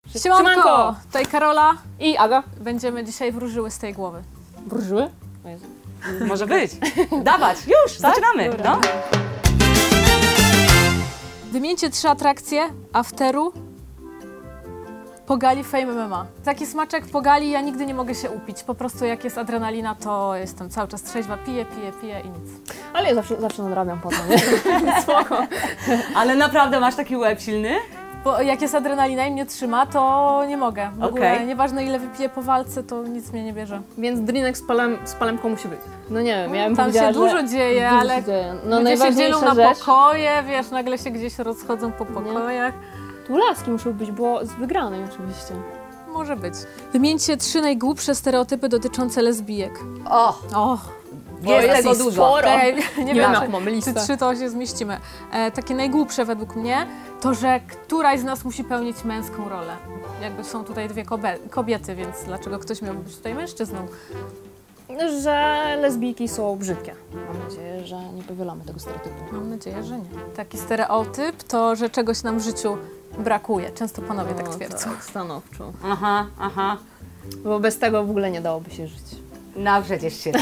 Siemanko! Tutaj Karola i Aga. Będziemy dzisiaj wróżyły z tej głowy. Wróżyły? Może być. Dawać, już, tak? Zaczynamy. No. Wymieńcie 3 atrakcje afteru po gali Fame MMA. Taki smaczek po gali ja nigdy nie mogę się upić. Po prostu jak jest adrenalina, to jestem cały czas trzeźwa, piję i nic. Ale ja zawsze nadrabiam potem, nie? Spoko. Ale naprawdę masz taki łeb silny? Bo jak jest adrenalina i mnie trzyma, to nie mogę. W ogóle nieważne ile wypiję po walce, to nic mnie nie bierze. Więc drinek z palemką musi być. No nie wiem, ja bym tam powiedziała, się dużo dzieje, dużo ale się dzieje. No ludzie się dzielą na rzecz, pokoje, wiesz, nagle się gdzieś rozchodzą po pokojach. Tu laski muszą być, bo z wygranej oczywiście. Może być. Wymieńcie 3 najgłupsze stereotypy dotyczące lesbijek. O! Jest tego dużo. Sporo. Nie wiem, jaką mamy listę. czy 3 to się zmieścimy. Takie najgłupsze według mnie to, że któraś z nas musi pełnić męską rolę. Jakby są tutaj 2 kobiety, więc dlaczego ktoś miałby być tutaj mężczyzną? Że lesbijki są brzydkie. Mam nadzieję, że nie powielamy tego stereotypu. Mam nadzieję, że nie. Taki stereotyp to, że czegoś nam w życiu brakuje. Często panowie tak twierdzą. Tak, stanowczo. Aha. Bo bez tego w ogóle nie dałoby się żyć. No przecież się da.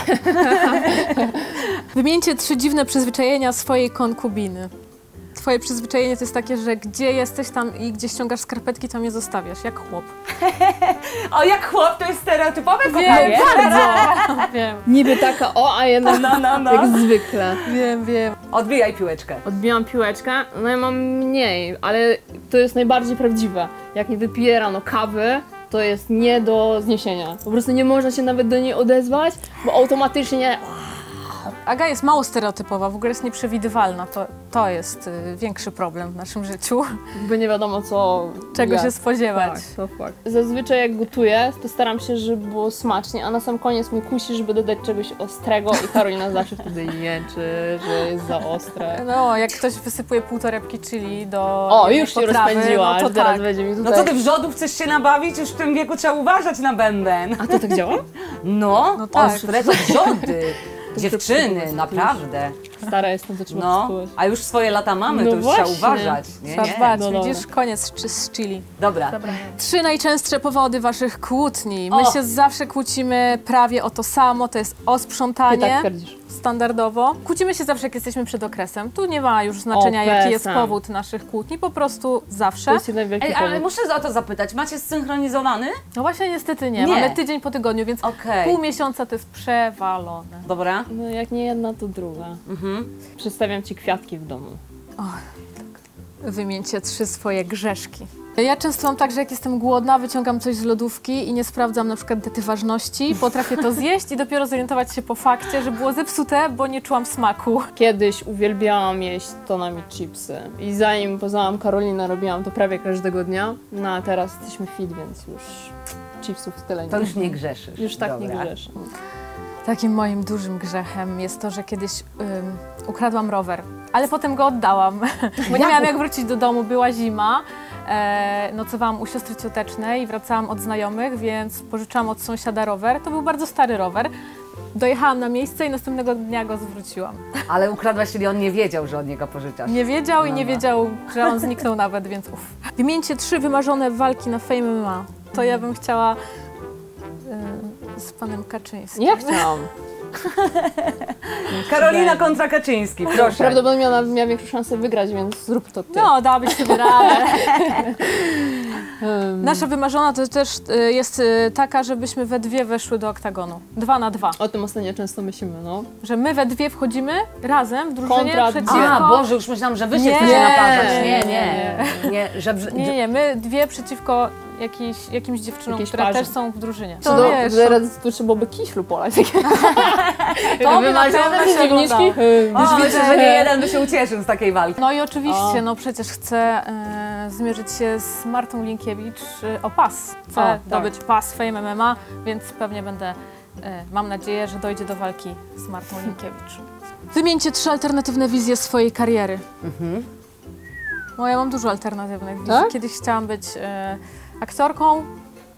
Wymieńcie 3 dziwne przyzwyczajenia swojej konkubiny. Twoje przyzwyczajenie to jest takie, że gdzie jesteś tam i gdzie ściągasz skarpetki, tam je zostawiasz, jak chłop. O, jak chłop, to jest stereotypowe Wiem, kochanie. bardzo. Wiem. Niby taka a jednak No. jak zwykle. Wiem. Odbijaj piłeczkę. Odbijam piłeczkę, no ja mam mniej, ale to jest najbardziej prawdziwe. Jak nie wypiję rano kawy, to jest nie do zniesienia. Po prostu nie można się nawet do niej odezwać, bo automatycznie... Aga jest mało stereotypowa, w ogóle jest nieprzewidywalna. To jest większy problem w naszym życiu. Jakby nie wiadomo Czego się spodziewać. Tak, to fakt. Zazwyczaj jak gotuję, to staram się, żeby było smacznie, a na sam koniec mnie kusi, żeby dodać czegoś ostrego i Karolina zawsze wtedy jęczy, że jest za ostre. No, jak ktoś wysypuje pół torebki chili do O, już się potrawy, rozpędziła, no to teraz tak. będzie mi No tutaj... co ty, wrzodów chcesz się nabawić? Już w tym wieku trzeba uważać na bęben. A to tak działa? No tak. Ostre to wrzody. Dziewczyny, przypływa. naprawdę. Stara jestem, to trzeba No, przypływać. a już swoje lata mamy, No to już właśnie. trzeba uważać. Trzeba dbać, No dobra. widzisz, koniec z chili. Dobra. 3 najczęstsze powody waszych kłótni. My O! się zawsze kłócimy prawie o to samo, to jest o Ty sprzątanie. tak twierdzisz. Standardowo. Kłócimy się zawsze, jak jesteśmy przed okresem. Tu nie ma już znaczenia, jaki jest powód naszych kłótni, po prostu zawsze. To jest jeden wielki Ej, ale powód. muszę o to zapytać, macie zsynchronizowany? No właśnie niestety nie. Nie. Mamy tydzień po tygodniu, więc Okej. pół miesiąca to jest przewalone. Dobra. No jak nie jedna, to druga. Przedstawiam ci kwiatki w domu. Wymieńcie 3 swoje grzeszki. Ja często mam tak, że jak jestem głodna, wyciągam coś z lodówki i nie sprawdzam na przykład daty ważności, potrafię to zjeść i dopiero zorientować się po fakcie, że było zepsute, bo nie czułam smaku. Kiedyś uwielbiałam jeść tonami chipsy i zanim poznałam Karolinę, robiłam to prawie każdego dnia. No a teraz jesteśmy fit, więc już chipsów tyle nie. To już nie grzeszysz. Już tak Dobra. nie grzeszę. Takim moim dużym grzechem jest to, że kiedyś ukradłam rower, ale potem go oddałam, bo nie miałam jak wrócić do domu, była zima. Nocowałam u siostry ciotecznej i wracałam od znajomych, więc pożyczałam od sąsiada rower. To był bardzo stary rower. Dojechałam na miejsce i następnego dnia go zwróciłam. Ale ukradłaś, czyli on nie wiedział, że od niego pożyczasz. Nie wiedział i nie wiedział, że on zniknął nawet, więc Wymieńcie 3 wymarzone walki na Fame MMA. To ja bym chciała z panem Kaczyńskim. Ja chciałam. Karolina kontra Kaczyński, proszę. Prawdopodobnie ona miała większą szansę wygrać, więc zrób to ty. No, dałabyś sobie radę. Nasza wymarzona to też jest taka, żebyśmy we 2 weszły do oktagonu. 2 na 2. O tym ostatnio często myślimy, no. Że my we 2 wchodzimy razem w drużynie Kontra- przeciwko... A, Boże, już myślałam, że wy się Nie, chcecie naparzać. nie. Nie, że... Nie, my 2 przeciwko jakimś dziewczynom, Jakiejś które parze. też są w drużynie. To wiesz, zaraz tu trzeba byłoby kiślu polać. to by na pewno się oglądało. O, myślę, że nie jeden by się ucieszył z takiej walki. No i oczywiście, no przecież chcę zmierzyć się z Martą Linkiewicz o pas. Chcę zdobyć pas Fame MMA, więc pewnie będę, mam nadzieję, że dojdzie do walki z Martą Linkiewicz. Wymieńcie 3 alternatywne wizje swojej kariery. No ja mam dużo alternatywnych wizji. Tak? Kiedyś chciałam być aktorką,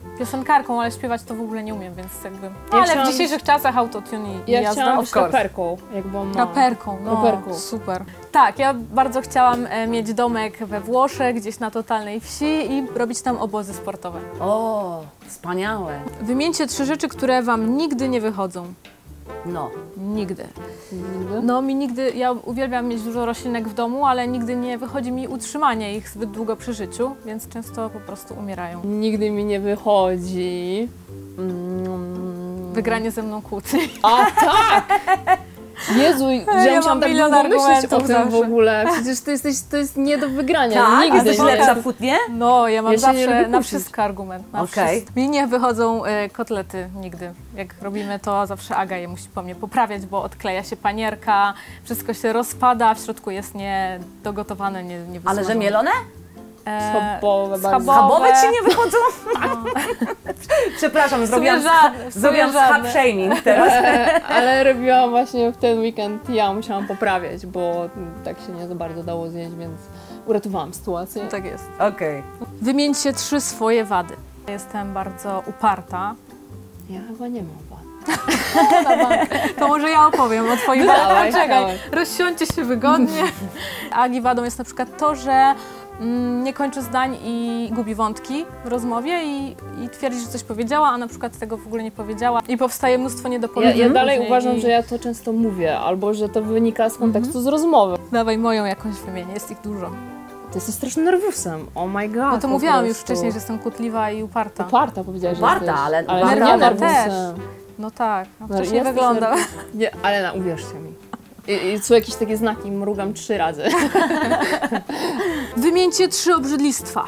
piosenkarką, ale śpiewać to w ogóle nie umiem, więc jakby... Ja ale chciałam w dzisiejszych czasach autotune i Ja jazda. chciałam być Of course. raperką, jakby on ma. Raperką, no, Raperką. super. Tak, ja bardzo chciałam mieć domek we Włoszech, gdzieś na totalnej wsi i robić tam obozy sportowe. O, wspaniałe. Wymieńcie 3 rzeczy, które wam nigdy nie wychodzą. No. Nigdy. Nigdy? No mi nigdy, ja uwielbiam mieć dużo roślinek w domu, ale nigdy nie wychodzi mi utrzymanie ich zbyt długo przy życiu, więc często po prostu umierają. Nigdy mi nie wychodzi. Wygranie ze mną kłótni. A tak! Jezu, że Ja ja musiałam mam tak milion długo myśleć o argumentów tym w zawsze. ogóle. Przecież to jest nie do wygrania. Tak? Nigdy Jesteś nie. lepsza w kłótnie? No, ja mam Ja się nie lubię zawsze na kłócić. wszystko argument. Na Okej. wszystko. Mi nie wychodzą kotlety nigdy. Jak robimy to, zawsze Aga je musi po mnie poprawiać, bo odkleja się panierka, wszystko się rozpada, w środku jest niedogotowane, nie Ale że wysmażone. mielone? Schabowe bardzo. Schabowe ci nie wychodzą? Przepraszam, zrobiłam żadne. schab shaming teraz. Ale robiłam właśnie w ten weekend, ja musiałam poprawiać, bo tak się nie za bardzo dało zjeść, więc uratowałam sytuację. Tak jest. Okej. Wymieńcie 3 swoje wady. Jestem bardzo uparta. Ja chyba nie mam wad. To może ja opowiem o twoich Dawaj, wadach. Czekaj, dawaj. rozsiądźcie się wygodnie. Agi wadą jest na przykład to, że nie kończy zdań i gubi wątki w rozmowie i twierdzi, że coś powiedziała, a na przykład tego w ogóle nie powiedziała i powstaje mnóstwo niedoporozumień. Ja dalej później uważam, i- że ja to często mówię, albo że to wynika z kontekstu z rozmowy. Dawaj moją jakąś wymienię, jest ich dużo. Ty jesteś strasznym nerwusem, oh my god. No to po mówiłam już prostu. wcześniej, że jestem kutliwa i uparta. Uparta powiedziałaś, że Uparta, jesteś. ale ale uparta, nie ale nerwusem. No tak, no No, wcześniej jesteś wygląda. Nie, ale uwierzcie mi. I są jakieś takie znaki, mrugam 3 razy. Wymieńcie 3 obrzydlistwa.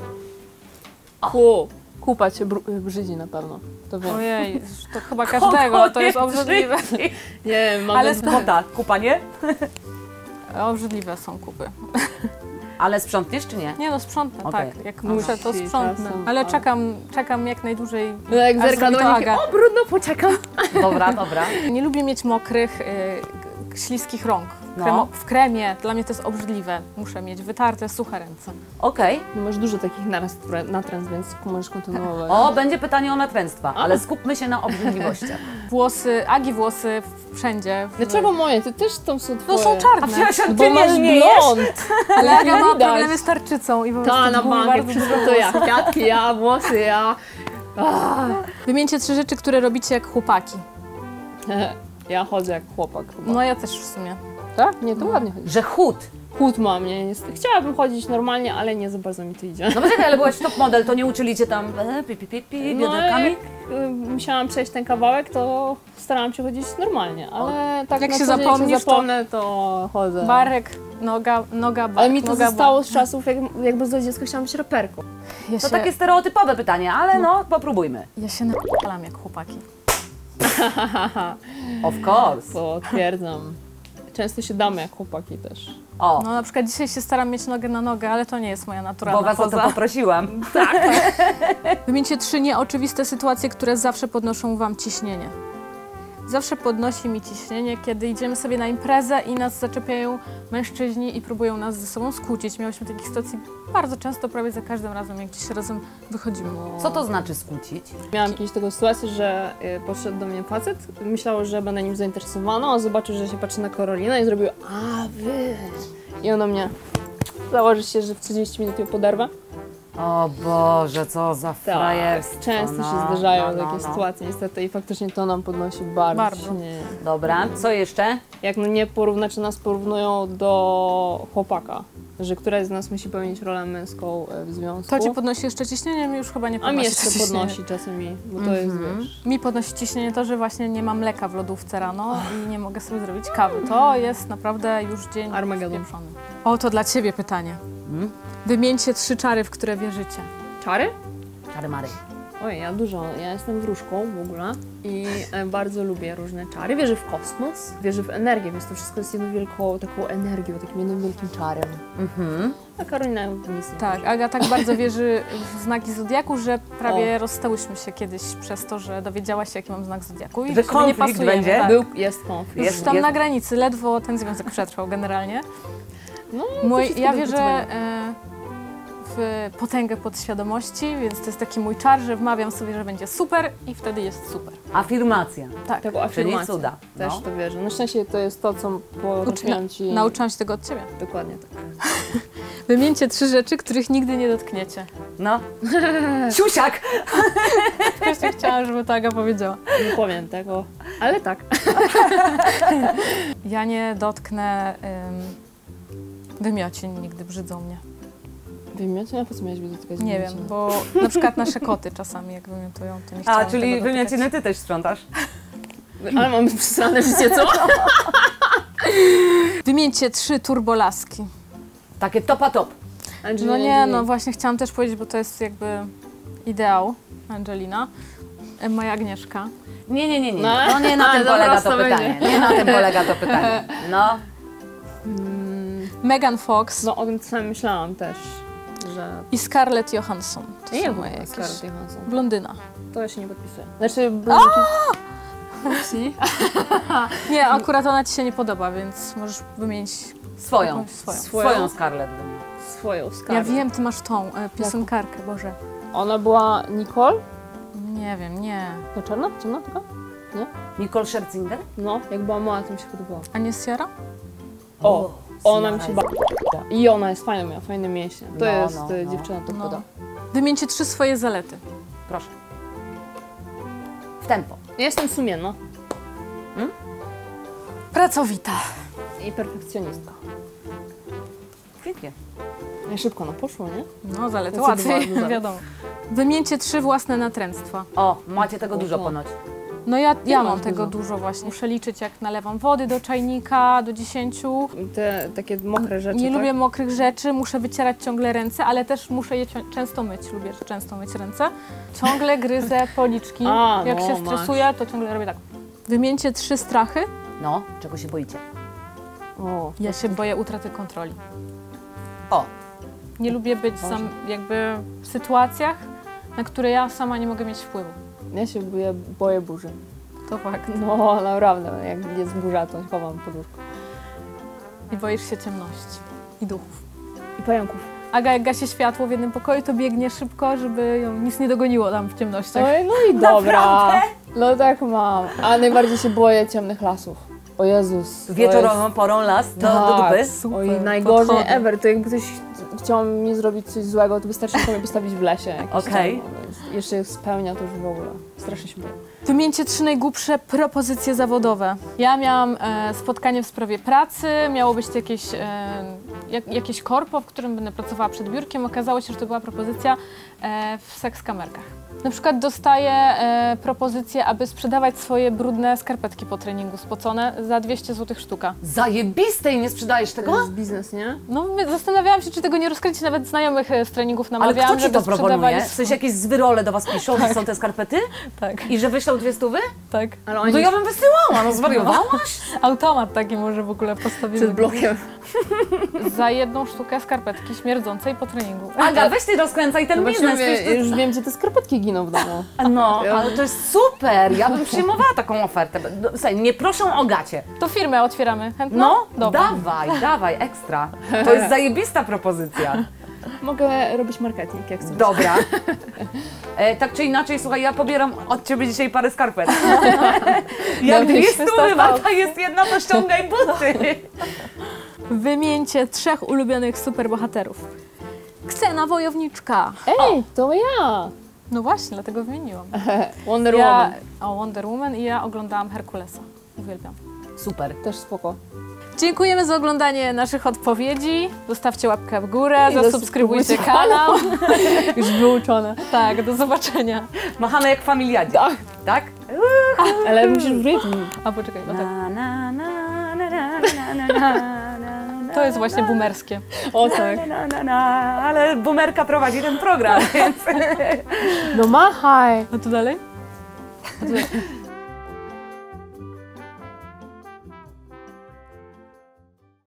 Kupa cię brzydzi na pewno. To wiem. Ojej, to chyba każdego, to jest obrzydliwe. Nie, mam Ale Kota, kupa nie? Obrzydliwe są kupy. Ale sprzątniesz czy nie? Nie no, sprzątnę, Okej. tak. Jak Musi muszę, to sprzątnę. czasem, Ale ale- czekam jak najdłużej. No jak aż zerka zrobi do to nich, Aga. o brudno, poczekam. Dobra, dobra. Nie lubię mieć mokrych, śliskich rąk. No. W kremie, dla mnie to jest obrzydliwe. Muszę mieć wytarte, suche ręce. Okej. No masz dużo takich natręstw, więc możesz kontynuować. O, będzie pytanie o natręctwa, ale skupmy się na obrzydliwościach. Włosy, Agi włosy wszędzie. Dlaczego moje? Ty też tam są No twoje. są A czarne, przepraszam, Bo ty nie masz zmiejesz? blond. ale Aga ma widać. problemy z tarczycą i po Ta prostu na gubi bank, bardzo wszystko dużo to ja. włosów. Kwiatki ja, włosy ja. Wymieńcie 3 rzeczy, które robicie jak chłopaki. Ja chodzę jak chłopak chyba. No ja też w sumie. Tak? Nie, to ładnie chodzi. Że chód. Chód mam, nie? Chciałabym chodzić normalnie, ale nie za bardzo mi to idzie. No poczekaj, ale byłaś top model, to nie uczyli cię tam bioderkami? jak musiałam przejść ten kawałek, to starałam się chodzić normalnie, ale tak Jak na się co dzień, zapomnisz, jak zapomnę, to chodzę. Barek, noga, bark, Ale mi to noga, zostało z czasów, jakby z dziecka chciałam być raperką. Ja To się, takie stereotypowe pytanie, ale no, popróbujmy. ja się napalam jak chłopaki. Of course. Potwierdzam. Często się damy jak chłopaki też. O, No na przykład dzisiaj się staram mieć nogę na nogę, ale to nie jest moja bo naturalna was o to poza. poprosiłam. Wymieńcie 3 nieoczywiste sytuacje, które zawsze podnoszą wam ciśnienie. Zawsze podnosi mi ciśnienie, kiedy idziemy sobie na imprezę i nas zaczepiają mężczyźni i próbują nas ze sobą skłócić. Miałyśmy takich sytuacji bardzo często, prawie za każdym razem, jak gdzieś razem wychodzimy. Co to znaczy skłócić? Miałam kiedyś taką sytuację, że podszedł do mnie facet, myślał, że będę nim zainteresowana, on zobaczył, że się patrzy na Karolinę i zrobił a wy. I on do mnie założy się, że w 30 minut ją poderwę. O Boże, co za frajerstwo. Często się no, zdarzają no, takie no. sytuacje niestety i faktycznie to nam podnosi bardzo. Bardzo. Nie. Dobra, co jeszcze? Jak nie porównać, czy nas porównują do chłopaka, że któraś z nas musi pełnić rolę męską w związku. To ci podnosi jeszcze ciśnienie, mi już chyba nie A podnosi mi jeszcze ciśnienie. podnosi czasami, bo to jest, wiesz... Mi podnosi ciśnienie to, że właśnie nie mam mleka w lodówce rano i nie mogę sobie zrobić kawy. To jest naprawdę już dzień Armagedon. spieprzony. O, to dla ciebie pytanie. Wymieńcie 3 czary, w które wierzycie. Czary? Czary Mary. Oj, ja dużo. Ja jestem wróżką w ogóle i bardzo lubię różne czary. Wierzę w kosmos, wierzę w energię, więc to wszystko jest jedną wielką taką energią, takim jednym wielkim czarem. A Karolina nic nie Tak, wierzy. Aga tak bardzo wierzy w znaki zodiaku, że prawie rozstałyśmy się kiedyś przez to, że dowiedziałaś się, jaki mam znak zodiaku. I Że sobie nie konflikt pasujemy, będzie? Tak. Jest konflikt. Już Jest- tam jest- na granicy, ledwo ten związek przetrwał generalnie. No, Mój, wszystko ja do wierzę wytrzymania. w potęgę podświadomości, więc to jest taki mój czar, że wmawiam sobie, że będzie super i wtedy jest super. Afirmacja. Tak. Tego afirmacji. cuda. Też No. to wierzę. Na szczęście to jest to, co potrafiłam ci... Nauczyłam się tego od ciebie. Dokładnie tak. Wymieńcie 3 rzeczy, których nigdy nie dotkniecie. No. Siusiak! Właśnie chciałam, żeby to Aga powiedziała. Nie powiem tego, ale tak. Ja nie dotknę wymiocin, nigdy brzydzą mnie. Wymiocin? A po co miałeś dotykać Nie wiem, wymiocin? bo na przykład nasze koty czasami jak wymiotują, to nie A, chciałam czyli tego dotykać. wymiaciny ty też sprzątasz? Ale mam przesrane życie, co? Wymieńcie 3 turbolaski. Takie topa top. No nie, no właśnie chciałam też powiedzieć, bo to jest jakby ideał Angelina. Moja Agnieszka. Nie. No. No nie na tym Dobra, polega to ustawienie. pytanie. Nie na tym polega to pytanie. No. Megan Fox No o tym samym myślałam też, że... i Scarlett Johansson. To Nie są wiem, moje jakieś... Scarlett Johansson. Blondyna. To ja się nie podpisuję. Znaczy, blondynki... Upsi. Nie, akurat ona ci się nie podoba, więc możesz wymienić Swoją. jakąś swoją. Swoją Scarlett. Swoją Ja Scarlett. wiem, ty masz tą piosenkarkę, Boże. Ona była Nicole? Nie wiem, nie. No czarna? Ciemna taka? Nicole Scherzinger? No, jak była mała, to mi się podobała. A nie Sierra? O, ona Sierra mi się jest- bardzo. I ona jest fajna, miała fajne mięśnie. To No, jest no. dziewczyna to No. poda. Wymieńcie 3 swoje zalety. Proszę. W tempo. Ja jestem sumienna Pracowita. i perfekcjonistka. Pięknie. Ja szybko no poszło, nie? No, zalety To co łatwiej, była? wiadomo. Wymieńcie 3 własne natręctwa. O, macie tego dużo to. ponoć. No ja mam masz tego dużo właśnie. Muszę liczyć, jak nalewam wody do czajnika, do 10. Te takie mokre rzeczy, Nie tak? lubię mokrych rzeczy, muszę wycierać ciągle ręce, ale też muszę je często myć. Lubię często myć ręce. Ciągle gryzę policzki. A, Jak no, się masz. stresuję, to ciągle robię tak. Wymieńcie 3 strachy. No, czego się boicie? O, Ja się boję utraty kontroli. O, Nie lubię być jakby w sytuacjach, na które ja sama nie mogę mieć wpływu. ja się boję burzy. To fakt. No naprawdę, jak jest burza, to chowam pod łóżko. I boisz się ciemności i duchów. I pająków. Aga, jak gasi światło w jednym pokoju, to biegnie szybko, żeby ją nic nie dogoniło tam w ciemnościach. Oj, no i dobra. No tak mam. A najbardziej się boję ciemnych lasów. O Jezus. to wieczorową porą las do dupy. jest... Super, Oj, najgorzej podchodzę. ever. To jakby ktoś chciał mi zrobić coś złego, to wystarczy sobie postawić w lesie. jakieś Okej. tam, jeszcze jak spełnia, to już w ogóle. Strasznie się boję. Wymieńcie 3 najgłupsze propozycje zawodowe. Ja miałam spotkanie w sprawie pracy, miało być to jakieś korpo, w którym będę pracowała przed biurkiem. Okazało się, że to była propozycja w sekskamerkach. Na przykład dostaję propozycję, aby sprzedawać swoje brudne skarpetki po treningu spocone za 200 zł sztuka. Zajebiste i nie sprzedajesz To tego? jest biznes, nie? No, zastanawiałam się, czy tego nie rozkręcić, nawet znajomych z treningów Ale namawiałam, kto ci żeby to proponuje? sprzedawali. W sensie jakieś zwyrole do was piszą, że są te skarpety? Tak, I że wyślą 200? tak. Ale No oni to ja bym wysyłała, no zwariowałaś? Automat taki może w ogóle postawimy. przed blokiem. Za 1 sztukę skarpetki śmierdzącej po treningu. Aga, weź ty rozkręcaj ten No właśnie biznes. mówię, przecież już wiem, gdzie te skarpetki giną w domu. No, ale to jest super, ja bym przyjmowała taką ofertę. Słuchaj, nie proszą o gacie. To firmę otwieramy. Chętna? No, Dobra. dawaj, ekstra. To jest zajebista propozycja. Mogę robić marketing, jak chcesz. Dobra. Tak czy inaczej, słuchaj, ja pobieram od ciebie dzisiaj parę skarpet. Jak Dobry 200 świstostal. warta jest jedna, to ściągaj buty. Wymieńcie 3 ulubionych superbohaterów. Ksena Wojowniczka. Ej, to ja! No właśnie, dlatego wymieniłam. Wonder Woman. Wonder Woman i ja oglądałam Herkulesa. Uwielbiam. Super. Też spoko. Dziękujemy za oglądanie naszych odpowiedzi. Zostawcie łapkę w górę, I zasubskrybujcie zasubskrybujcie kanał. Już wyuczone. Tak, do zobaczenia. Machamy jak familiadzie. Tak. Tak? Ale musisz w rytm. A poczekaj, no tak. Na, na, na, na, na, na, na, na, To jest właśnie boomerskie. O tak. na, na, na. Ale boomerka prowadzi ten program, więc... No machaj! A tu dalej?